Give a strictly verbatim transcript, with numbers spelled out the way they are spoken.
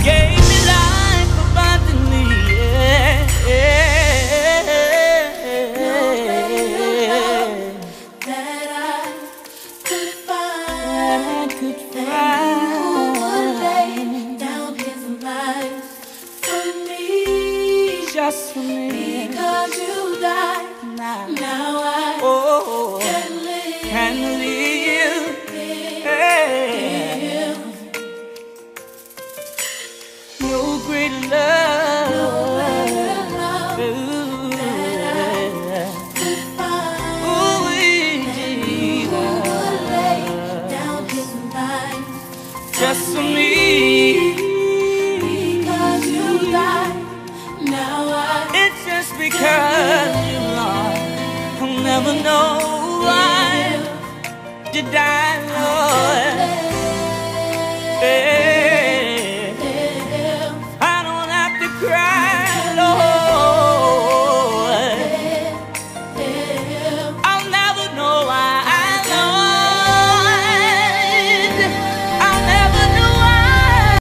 gave me life abundantly. Yeah, yeah, yeah. That I could find, That I could that find. who would lay down his life for me, Just for me. because you died. Now, Now I oh, can live, can live. live. No greater love.